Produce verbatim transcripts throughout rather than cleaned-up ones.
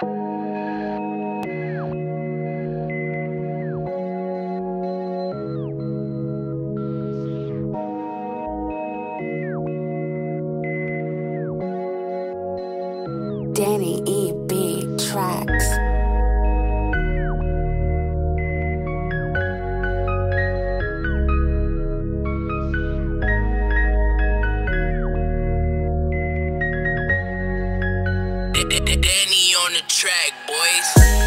Danny E B Tracks. Danny on the track, boys.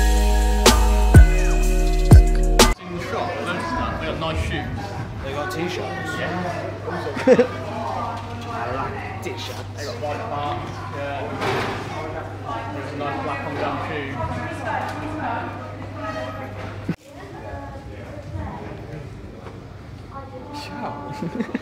In the shop, loads of stuff. They got nice shoes. They got t-shirts. Yeah. I like t-shirts. They got white parts. Yeah. There's a nice black on gum shoe. Ciao.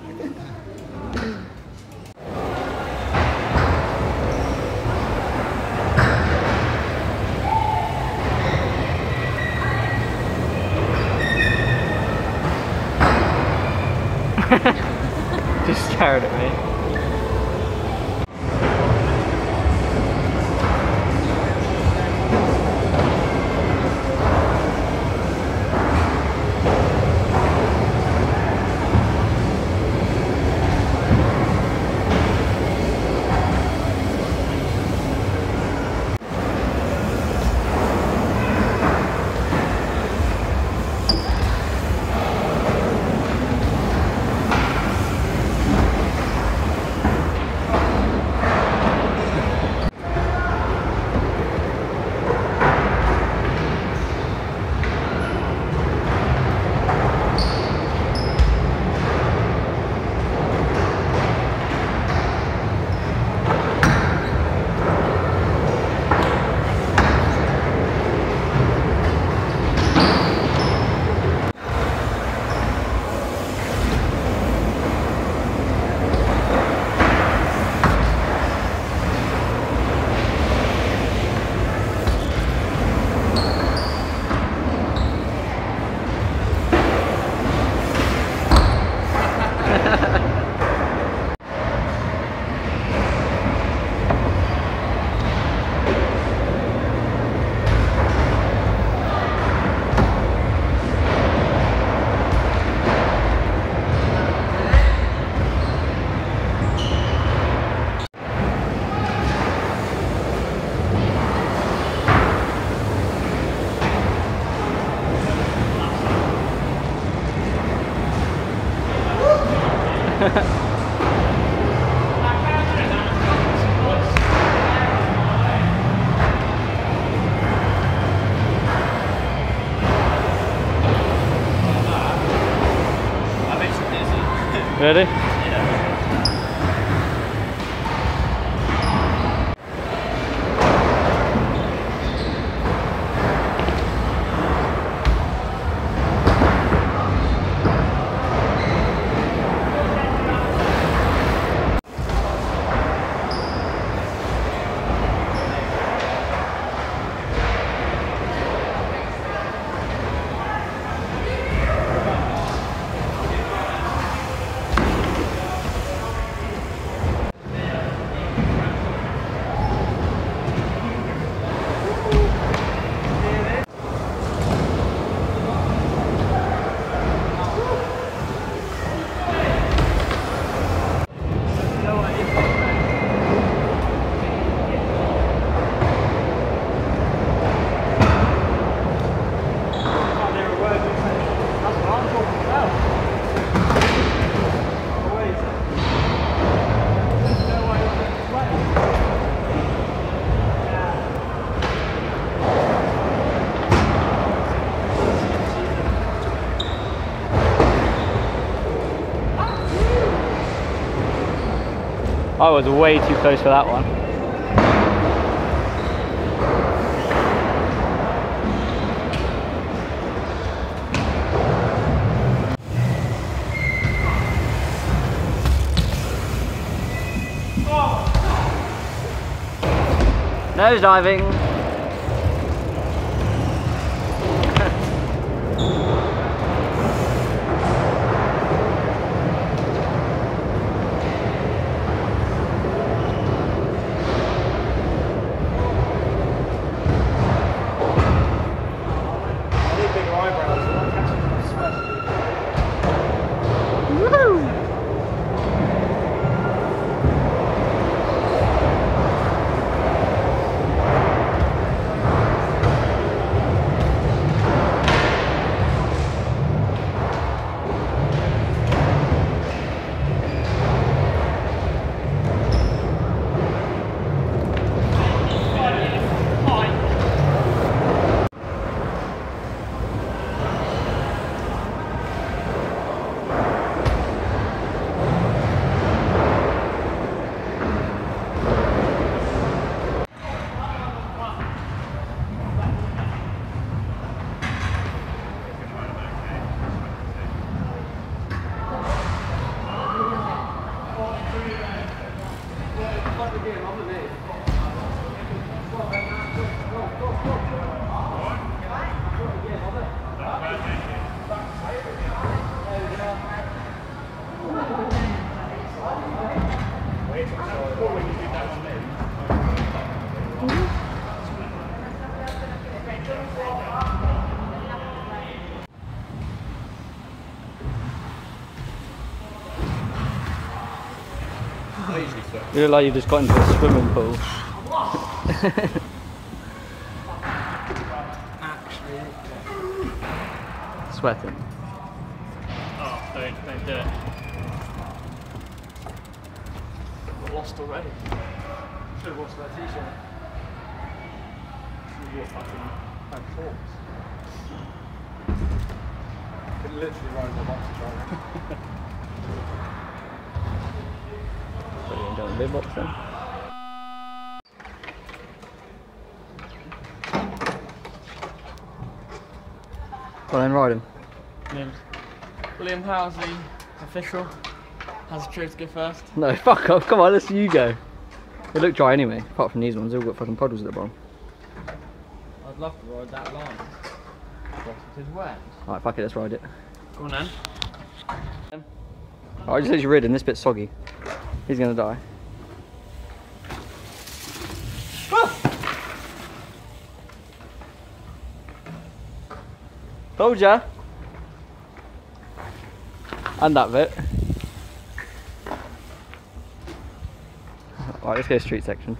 Just stared at me. Ready? I was way too close for that one. Nose diving. You look like you just got into a swimming pool. Actually. Sweating. Oh, don't, don't do it. Got lost already. Should have lost that t-shirt. You wore fucking had shorts. Could literally ride the boxer driver. So you done a big box then? Well then, ride him. William, William Housley, official, has a choice to go first. No, fuck off, come on, let's see you go. They look dry anyway, apart from these ones, they've all got fucking puddles at the bottom. I'd love to ride that line. But it is wet. Alright, fuck it, let's ride it. Go on then. Oh, I just said you're ridden, this bit's soggy. He's gonna die. Told ya! And that bit. Alright, let's go street section.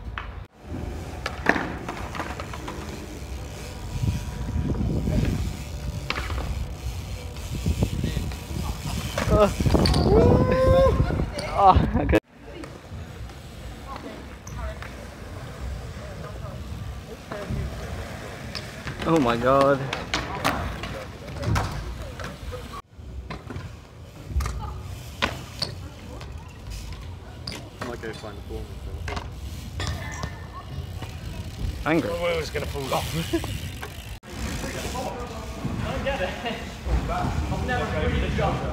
Oh, oh okay. Oh my god. I might go find the ball. Angry. The wheel's gonna fall off. I don't get it. I've never really jumped.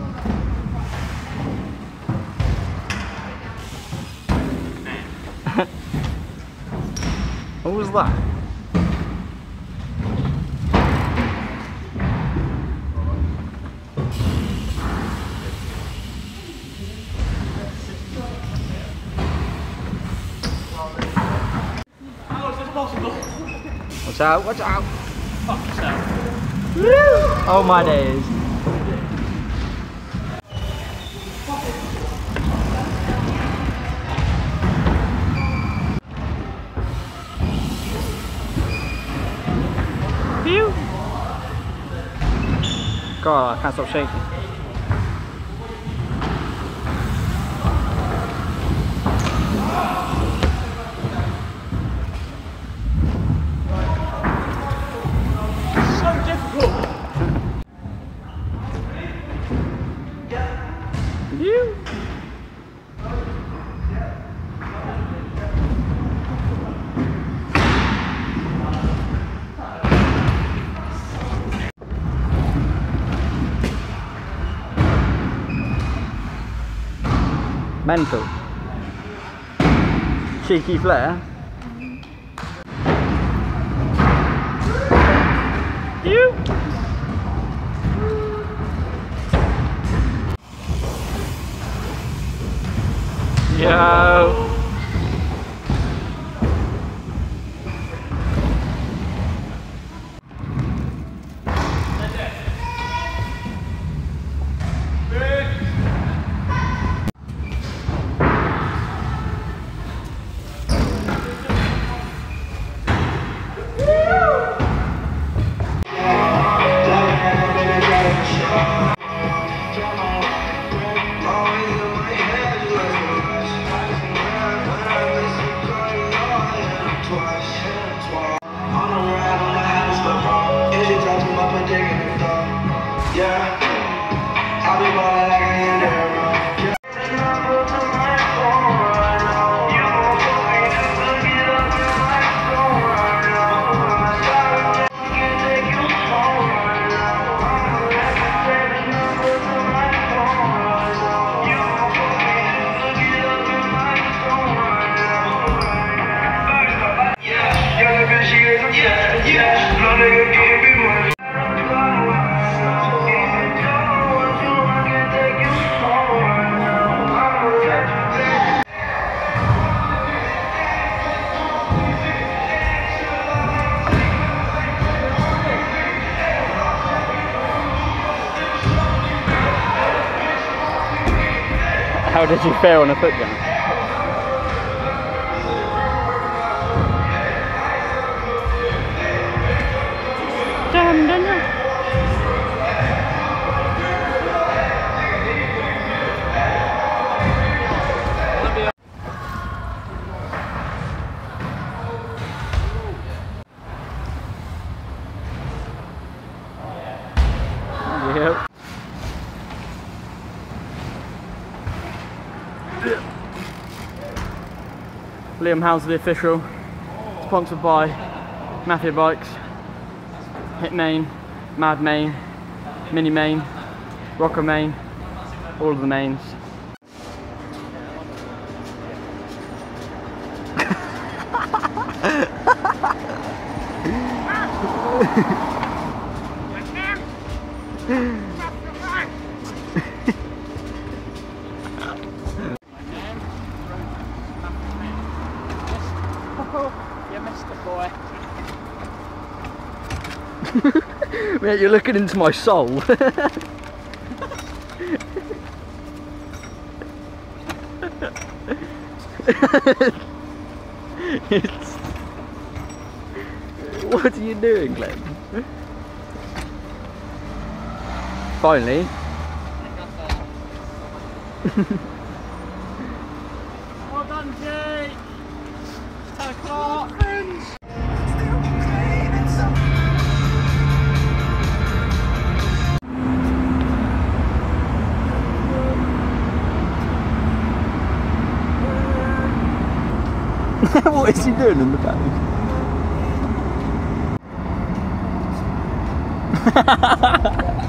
What was that? How is this possible? Watch out, watch out! Fuck yourself. Oh my days. Phew. God, I can't stop shaking. So difficult. Phew. Mental. Cheeky flair. You. Yo. How did you fare on a foot jump? Damn, Daniel. Yep. Liam Howes, the official, sponsored by Mafia Bikes, Hit Main, Mad Main, Mini Main, Rocker Main, all of the mains. You missed it, boy. Mate, you're looking into my soul. It's... What are you doing, Glenn? Finally. Well done, Jake. It's ten o'clock. What is he doing in the back?